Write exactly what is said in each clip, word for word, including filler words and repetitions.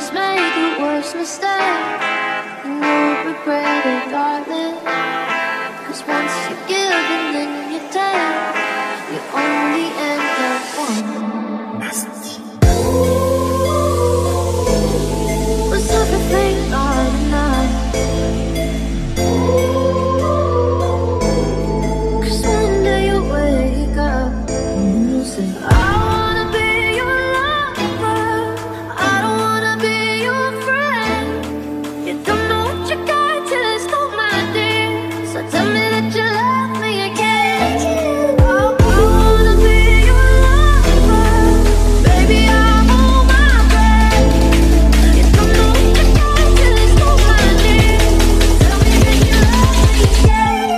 just made the worst mistake, and you'll regret it, darling. Cause once you give and then you take, you only end up once. Was everything alright? Cause one day you wake up and you say, I wanna be your lover, I don't wanna be your friend. You don't know what you got till it's not my dear. So tell me that you love me again. I, I wanna be your lover, baby, I'm on my bed. You don't know what you got till it's not my dear. Tell me that you love me again.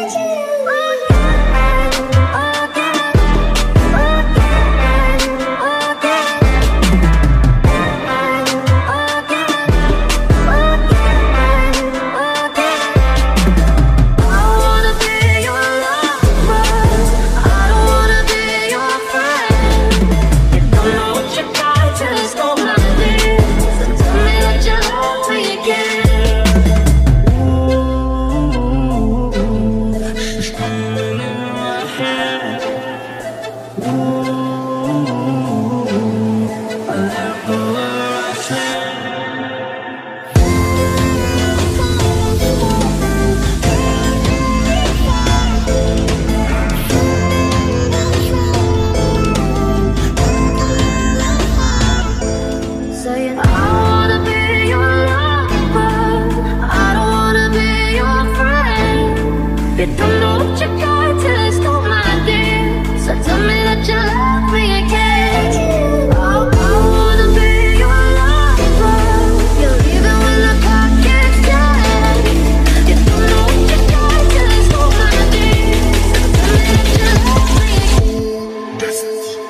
Saying I wanna be your lover, I don't wanna be your friend. You don't know what you got till it's not my dear. So tell me that you love me again. I, I wanna be your lover. You're leaving when the clock gets dead. You don't know what you got till it's not my dear. So tell me that you love me again.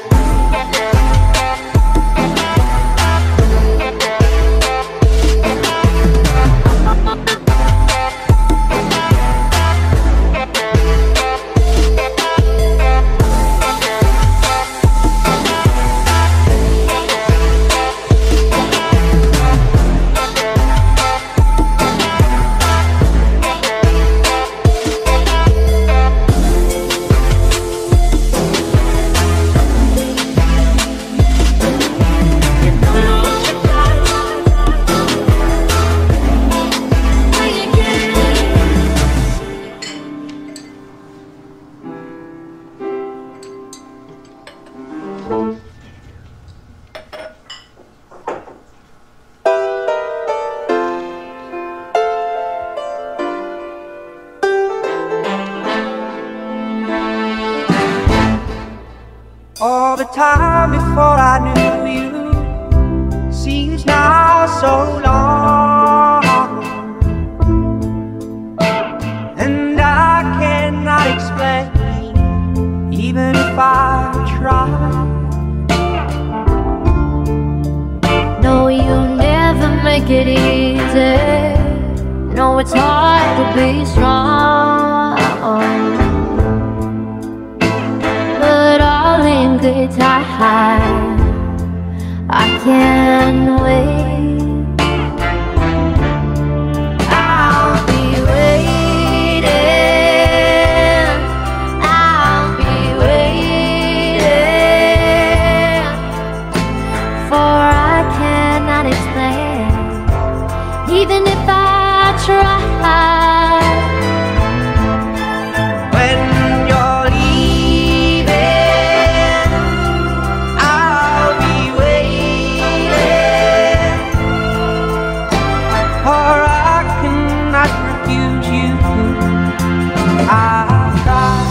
All the time before I knew you seems now so long, and I cannot explain, even if I try. No, you never make it easy. No, it's hard to be strong, but all in good time. I can't wait. I'll be waiting, I'll be waiting, for I cannot explain, even if I try. When you're leaving, I'll be waiting, for I cannot refuse you. I've tried.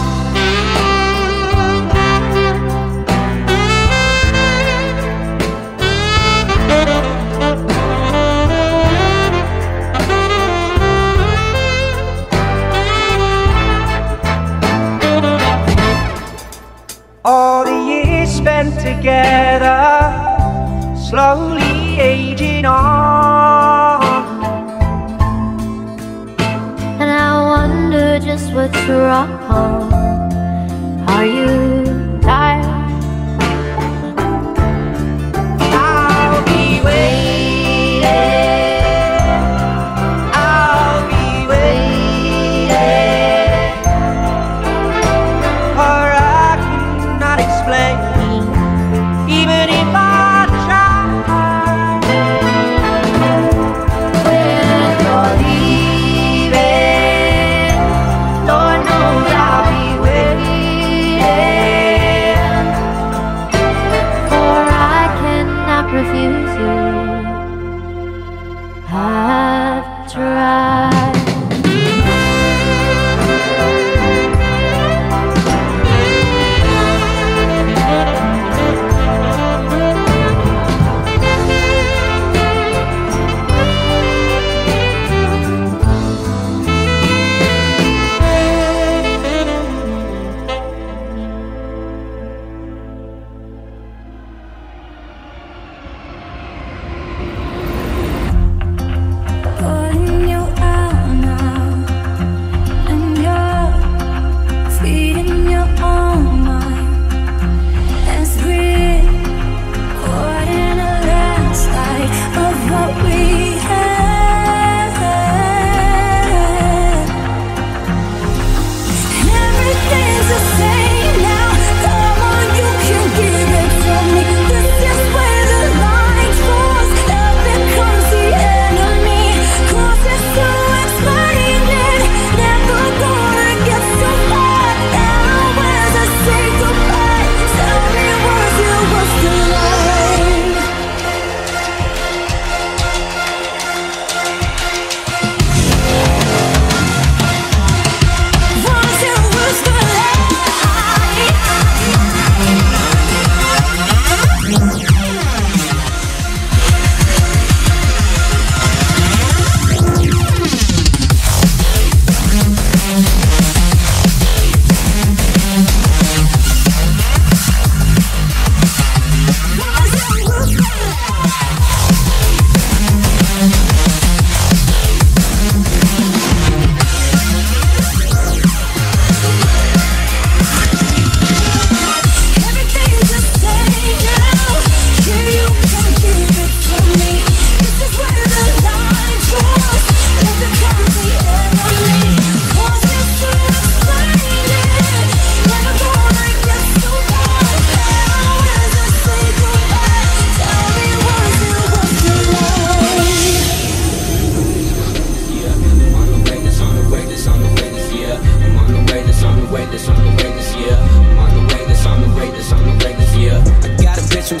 All the years spent together, slowly aging on, And I wonder just what's wrong. Are you tired? I'll be waiting.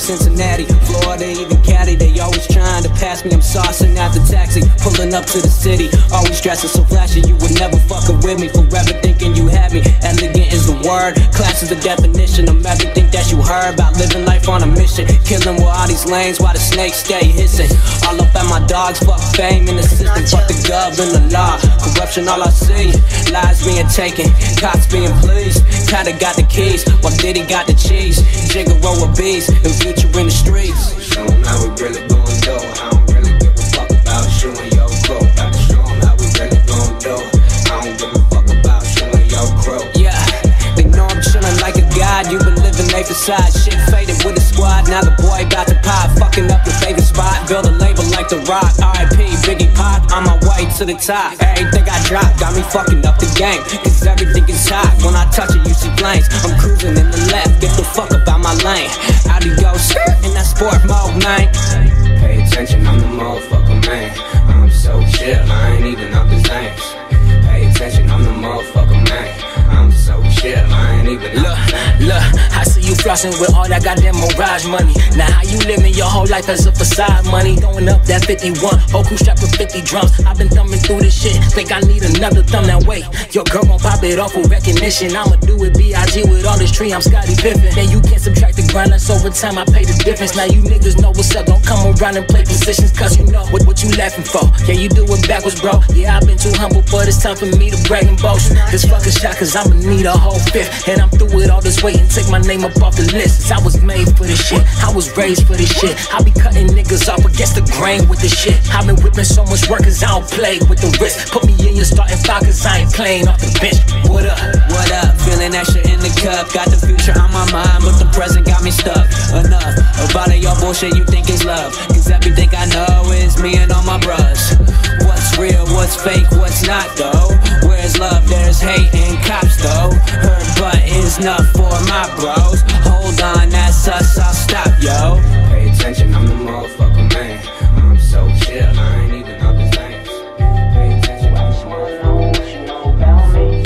Cincinnati, Florida, even Cali. They always trying to pass me, I'm saucing out the taxi, pulling up to the city, always dressing so flashy. You would never fucking with me, forever thinking you had me. Elegant is the word, class is the definition of everything that you heard about living life on a mission. Killing with all these lanes while the snakes stay hissing. All up at my dogs, fuck fame in the system, fuck the gov and the law. Corruption all I see, lies being taken, cops being pleased. Kinda got the keys, while Diddy got the cheese. Jigga roll with bees, and future in the streets. Show 'em how we really gon' do. I don't really give a fuck about showing your crew. Got to show 'em how we really gon' do. I don't give a fuck about showing your crew. Yeah, they know I'm chillin' like a god. You been living a facade, shit faded with the squad. Now the boy about to pop, fucking up your favorite spot. Build a label like The Rock, R I P Biggie Pac. On my way to the top, everything I drop got me fucking up the game. Cause everything is hot, when I touch it you see flames. I'm cruising in the left, get the fuck up out my lane. Out you go, skirt in that sport mode, man. Pay attention, I'm the motherfucker, man. I'm so chill, I ain't even up his names. Pay attention, I'm the motherfucker, man. I'm so chill, I ain't even Look, look, I see you flossing with all that goddamn Mirage money. Now how you living your whole life as a facade money? Throwing up that fifty-one, Oku strapped with fifty drums. I've been thumbing through this shit, think I need another thumb. Now wait, your girl gon' pop it off with recognition. I'ma do it B I G with all this tree, I'm Scottie Pippen. Then you can't subtract the grind, that's over time, I pay the difference. Now you niggas know what's up, don't come around and play positions. Cause you know what, what you laughing for. Yeah, you do it backwards, bro. Yeah, I've been too humble, but it's time for me to brag and boast. This fucking shot, cause I'ma need a whole fifth. And I'm through with all this weight and take my name up off the list. I was made for this shit, I was raised for this shit. I be cutting niggas off against the grain with this shit. I been whipping so much work cause I don't play with the risk. Put me in your starting five cause I ain't playing off the bench. What up? What up? Feeling that shit in the cup. Got the future on my mind, but the present got me stuck. Enough about all your bullshit you think is love. Cause everything I know is me and all my bros. What's real, what's fake, what's not though? Where's love, there's hate and cops though. Hurt but is enough for my bros. Hold on, that's us, I'll stop, yo. Pay attention, I'm the motherfucker, man. I'm so chill, I ain't even up his names. Pay attention, I just wanna know what you know about me.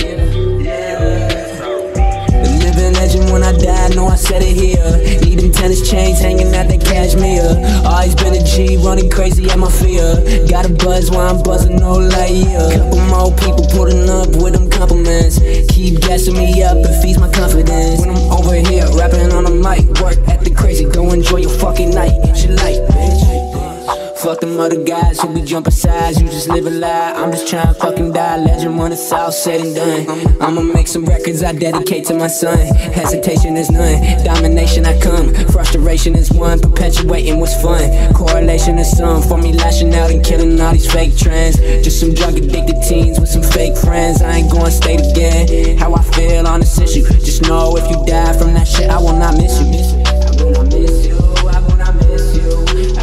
The living legend when I die, know I said it here. Need them tennis chains hanging out that cashmere. Always been a G, running crazy at my fear. Got a buzz while I'm buzzing no light year. Couple more people putting up with them compliments. Keep gassing me up, it feeds my confidence. When I'm over here, rapping on the mic, work at the crazy, go enjoy your fucking night. Shit like, bitch. Fuck them other guys who be jumping sides, you just live a lie. I'm just trying to fucking die, legend when it's all said and done. I'ma make some records I dedicate to my son. Hesitation is none, domination I come. Frustration is one, perpetuating what's fun. Correlation is some, for me lashing out and killing all these fake trends. Just some drug addicted teens with some fake friends. I ain't going state again, how I feel on this issue. Just know if you die from that shit, I will not miss you. I will not miss you, I will not miss you.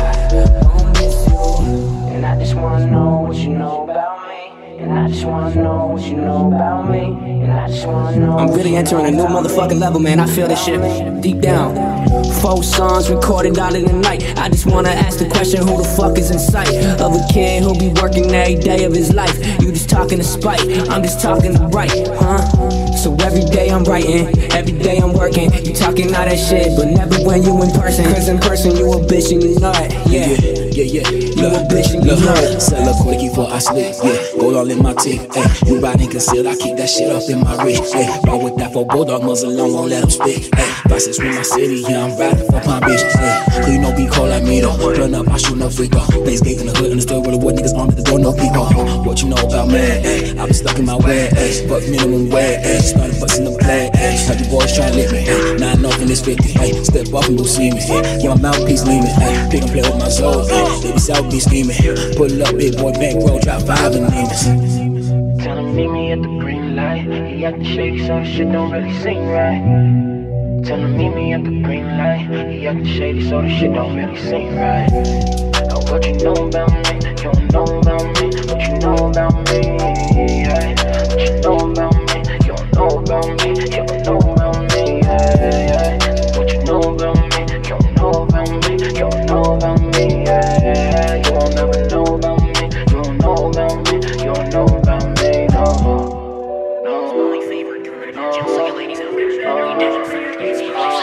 I just wanna know what you know about me. And I just wanna know what you know about me. And I just wanna know. I'm really entering a new motherfucking level, man. I feel this shit deep down. Four songs recorded all in the night. I just wanna ask the question, who the fuck is in sight of a kid who be working every day of his life? You just talking to spite, I'm just talking to right, huh? So every day I'm writing, every day I'm working. You talking all that shit, but never when you in person. Cause in person you a bitch and you know it, yeah. Yeah, yeah, You a bitch and you know it. Sell up quick before I sleep, yeah. Gold all in my teeth, ayy. You riding concealed, I keep that shit up in my wrist, ayy. Roll with that for bulldog muzzle long, won't let him speak, ayy. Bosses with my city, yeah, I'm riding for Palm Beach, ayy. Clean no be cold like me though. Run up, I shoot no free throw. Blaze gate in the hood, understood where the wood niggas armed at the door, no people. What you know about me, ayy? I been stuck in my way, ayy. Fuck minimum wage, ayy. Started busting the play, ayy. Have you boys try to lick me, ayy. Nine off in this fifty, ayy. Step off and go see me, ayy. Get my mouthpiece leaning, ayy. Pick and play with my soul, ayy. Baby South Beach scheming. Pull up, big boy, bankroll, drop five and name it. Tell him meet me at the green light. He actin' shady, so the shit don't really seem right. Tell him meet me at the green light. He actin' shady, so the shit don't really seem right. Now what you know about me? You don't know about me. What you know about me? Yeah. What you know about me? You don't know about me. You don't know about me. Yeah, yeah. What you know about me? You don't know about me. You don't know about me. Yeah. You won't never know about me. You don't know about me. You don't know about me. No. No. No. I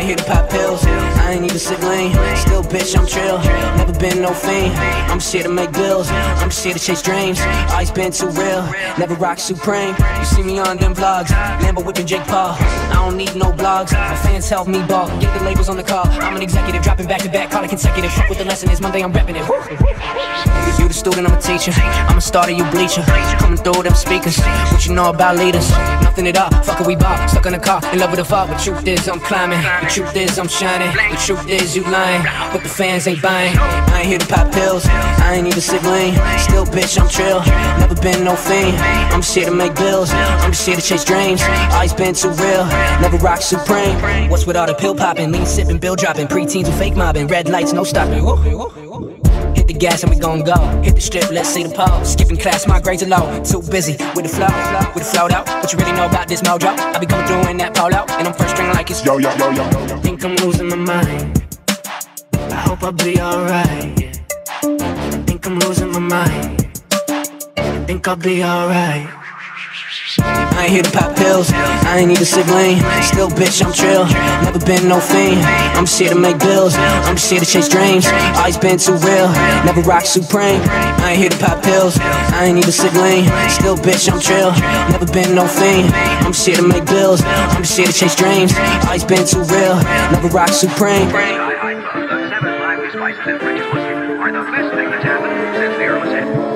ain't here to pop pills, I ain't even sick lane. Still bitch, I'm trill, never been no fiend. I'm just here to make bills, I'm just here to chase dreams. Always been too real, never rock supreme. You see me on them vlogs, Lambo whipping Jake Paul. I don't need no blogs, my fans help me ball. Get the labels on the call, I'm an executive, dropping back to back, call it consecutive. Fuck what the lesson is, Monday I'm repping it. You the student, I'm a teacher, I'm a starter, you bleacher. Coming through them speakers, what you know about leaders? Nothing at all, fuck it, we bop, stuck in the car, in love with the fall. The truth is I'm climbing, the truth is I'm shining. The truth is you lying, but the fans ain't buying. I ain't here to pop pills, I ain't even sick lane. Still bitch, I'm trill, never been no fiend. I'm just here to make bills, I'm just here to chase dreams. Always been too real, never rock supreme. What's with all the pill popping, lean sipping, bill dropping, preteens who fake mobbing, red lights, no stopping. Hit the gas and we gon' go. Hit the strip, let's see the pole. Skipping class, my grades are low. Too busy with the flow, with the float out. What you really know about this mojo? I be coming through in that polo, and I'm first string like it's yo yo yo yo. Think I'm losing my mind. I hope I'll be alright. Think I'm losing my mind. Think I'll be alright. I ain't here to pop pills, I ain't even sick lane. Still bitch, I'm trill, never been no fiend. I'm just here to make bills, I'm just here to chase dreams. Always been too real, never rock supreme. I ain't here to pop pills, I ain't even sick lane. Still bitch, I'm trill, never been no fiend. I'm just here to make bills, I'm just here to chase dreams. Always been too real, never rock supreme. The seven lively spices and richest whiskey are the best thing that's happened since the Earl was hit.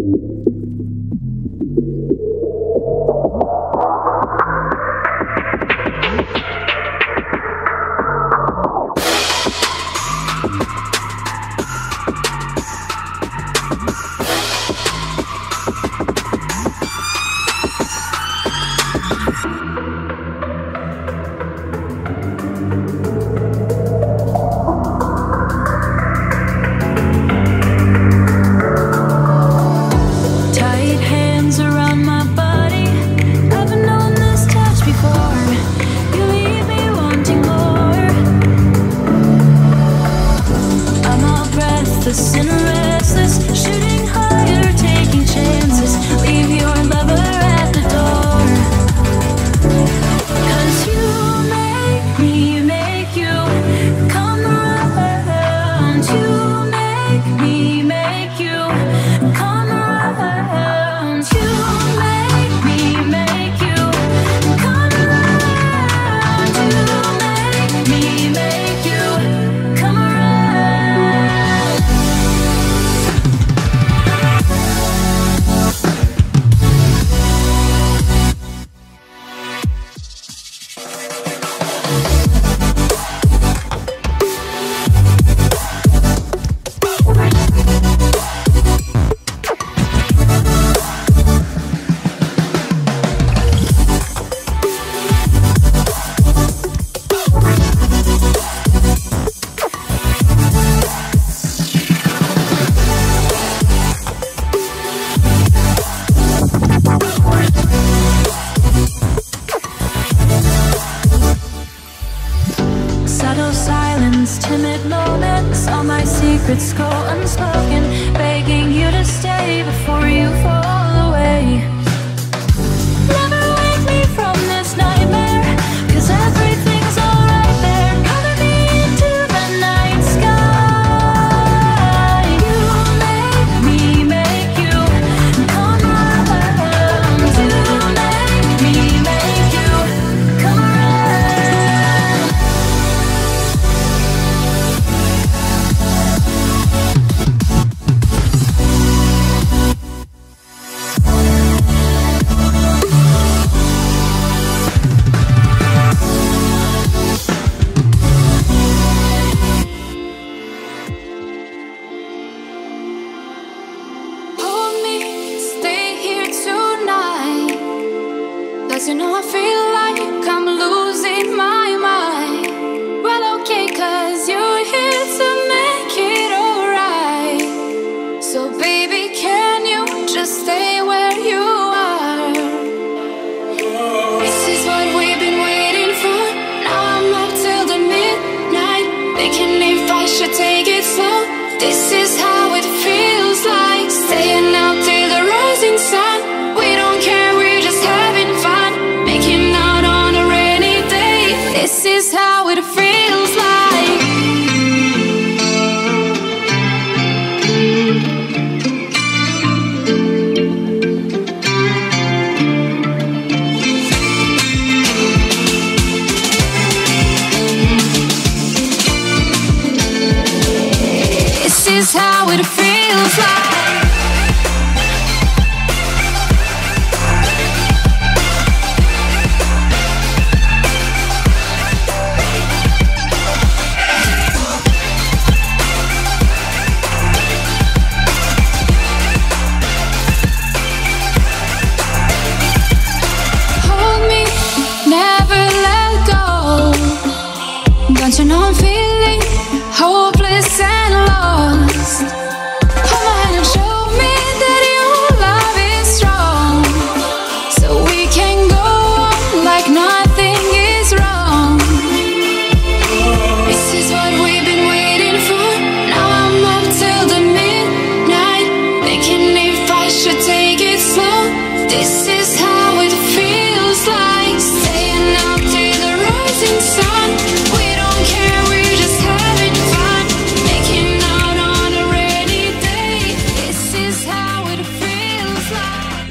secrets go unspoken, begging you to stay before you fall away. Never wake me from this nightmare, 'cause everything's alright there. Color me into the night sky. You make me make you come around. You make me make you come around. Hold me, stay here tonight, 'cause you know I feel like I'm losing my mind. Well, okay, 'cause you're here to make it alright. So baby, can you just stay where you are? This is what we've been waiting for. Now I'm up till the midnight, thinking if I should take it slow. This is how it feels like, staying out till the rising sun. We don't care, we're just having fun, making out on a rainy day. This is how it feels like. This is how it feels like. Hold me, never let go. Don't you know I'm feeling hopeless and lost? Hold my hand and show me that your love is strong, so we can go on like nothing is wrong. This is what we've been waiting for. Now I'm up till the midnight, thinking if I should take it slow. This is how it feels like, staying out till the rising sun. We don't care, we're just having fun, making out on a rainy day. This is how it feels like.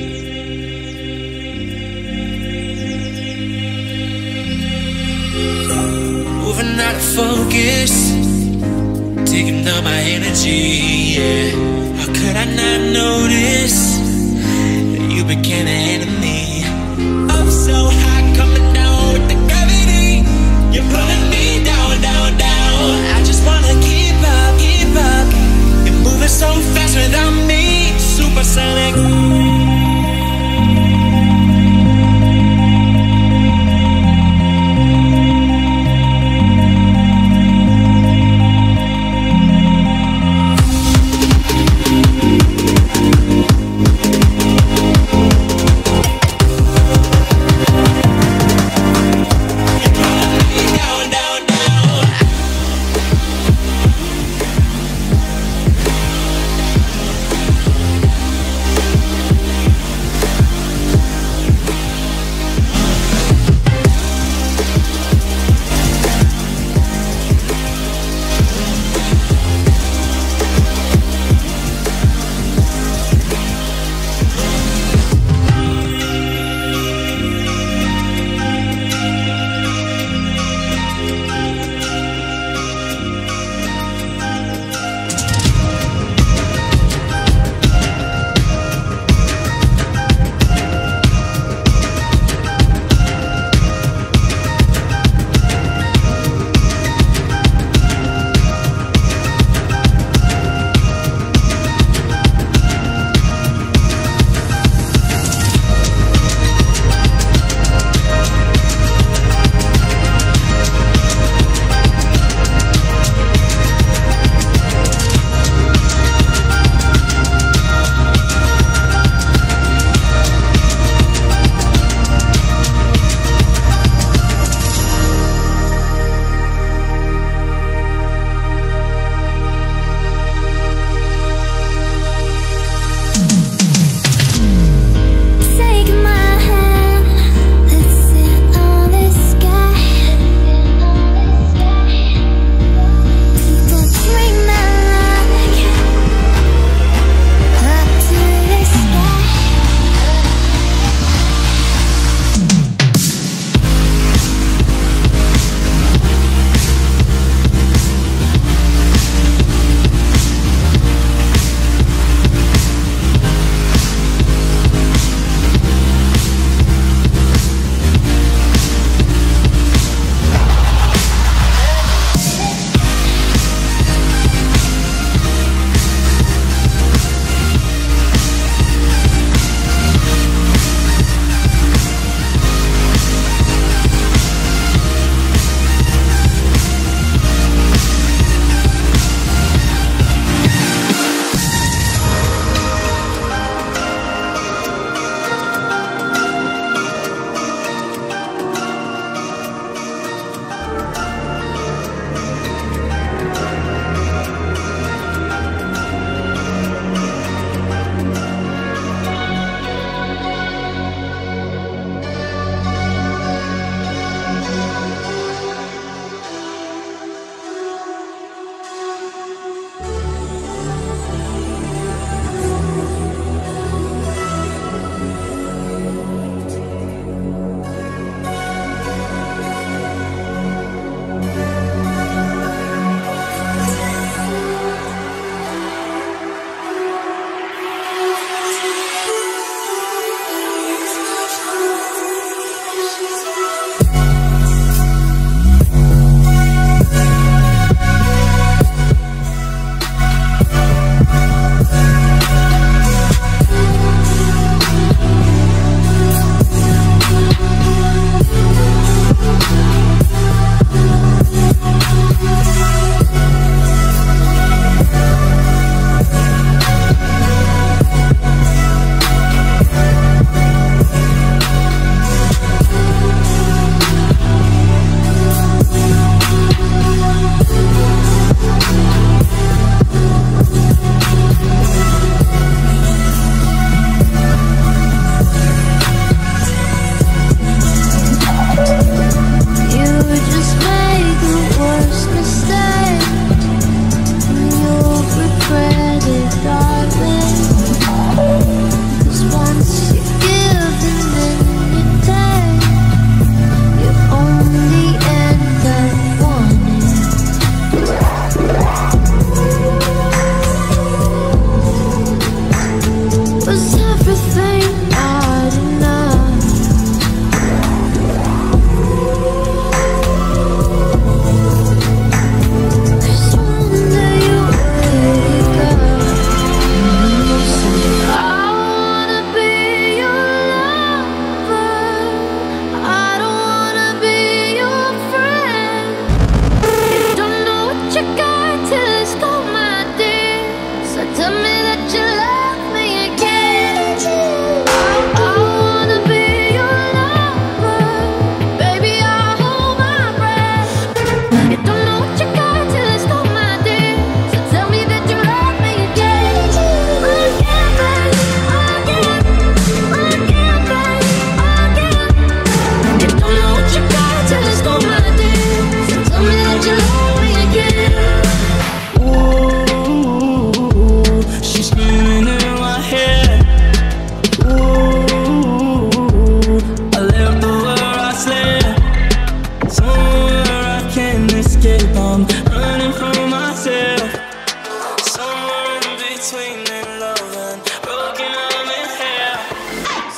Moving out of focus, taking down my energy, yeah. How could Could I not notice that you became an enemy? I'm so high, coming down with the gravity. You're pulling me down, down, down. I just wanna keep up, keep up. You're moving so fast without me, supersonic.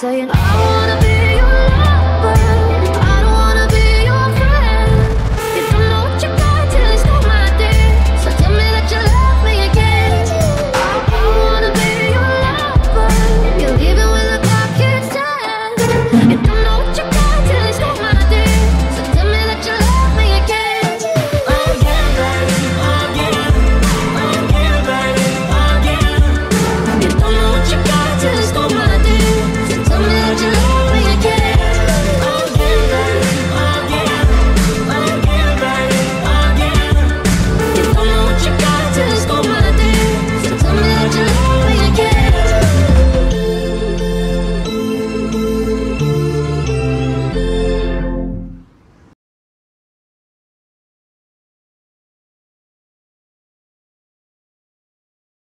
saying I